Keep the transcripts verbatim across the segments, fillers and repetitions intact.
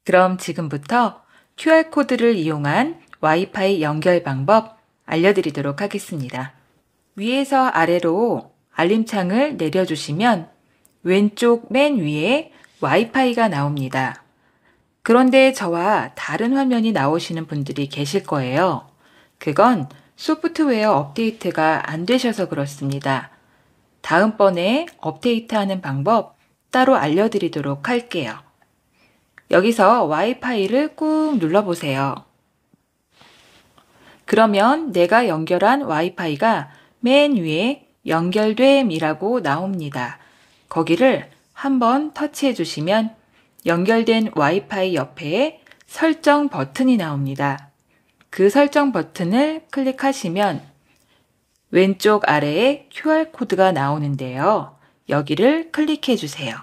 그럼 지금부터 큐알코드를 이용한 와이파이 연결 방법 알려드리도록 하겠습니다. 위에서 아래로 알림창을 내려주시면 왼쪽 맨 위에 와이파이가 나옵니다. 그런데 저와 다른 화면이 나오시는 분들이 계실 거예요. 그건 소프트웨어 업데이트가 안 되셔서 그렇습니다. 다음번에 업데이트하는 방법 따로 알려드리도록 할게요. 여기서 와이파이를 꾹 눌러보세요. 그러면 내가 연결한 와이파이가 맨 위에 연결됨이라고 나옵니다. 거기를 한번 터치해 주시면 연결된 와이파이 옆에 설정 버튼이 나옵니다. 그 설정 버튼을 클릭하시면 왼쪽 아래에 큐알코드가 나오는데요. 여기를 클릭해 주세요.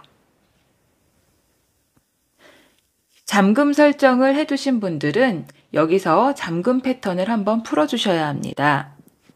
잠금 설정을 해두신 분들은 여기서 잠금 패턴을 한번 풀어주셔야 합니다.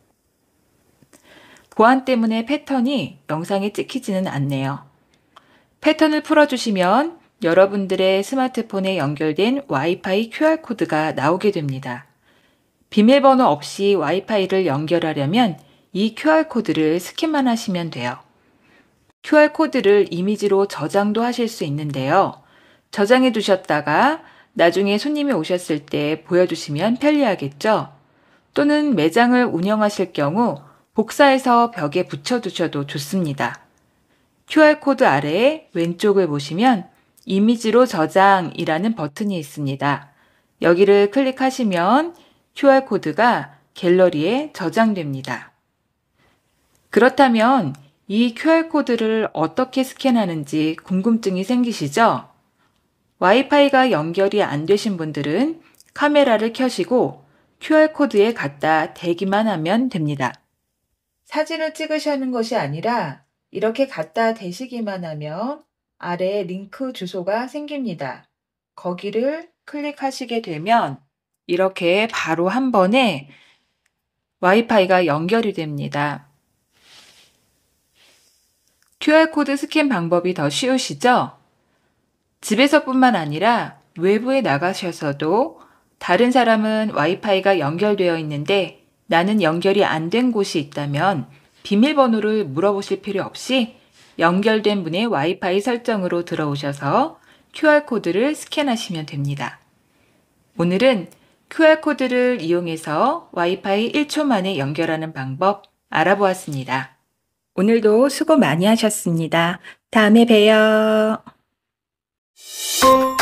보안 때문에 패턴이 영상에 찍히지는 않네요. 패턴을 풀어주시면 여러분들의 스마트폰에 연결된 와이파이 큐알코드가 나오게 됩니다. 비밀번호 없이 와이파이를 연결하려면 이 큐알코드를 스캔만 하시면 돼요. 큐알코드를 이미지로 저장도 하실 수 있는데요. 저장해 두셨다가 나중에 손님이 오셨을 때 보여주시면 편리하겠죠? 또는 매장을 운영하실 경우 복사해서 벽에 붙여두셔도 좋습니다. 큐알코드 아래에 왼쪽을 보시면 이미지로 저장이라는 버튼이 있습니다. 여기를 클릭하시면 큐알코드가 갤러리에 저장됩니다. 그렇다면 이 큐알코드를 어떻게 스캔하는지 궁금증이 생기시죠? 와이파이가 연결이 안 되신 분들은 카메라를 켜시고 큐알코드에 갖다 대기만 하면 됩니다. 사진을 찍으시는 것이 아니라 이렇게 갖다 대시기만 하면 아래에 링크 주소가 생깁니다. 거기를 클릭하시게 되면 이렇게 바로 한 번에 와이파이가 연결이 됩니다. 큐알코드 스캔 방법이 더 쉬우시죠? 집에서뿐만 아니라 외부에 나가셔서도 다른 사람은 와이파이가 연결되어 있는데 나는 연결이 안 된 곳이 있다면 비밀번호를 물어보실 필요 없이 연결된 분의 와이파이 설정으로 들어오셔서 큐알코드를 스캔하시면 됩니다. 오늘은 큐알코드를 이용해서 와이파이 일 초 만에 연결하는 방법 알아보았습니다. 오늘도 수고 많이 하셨습니다. 다음에 봬요.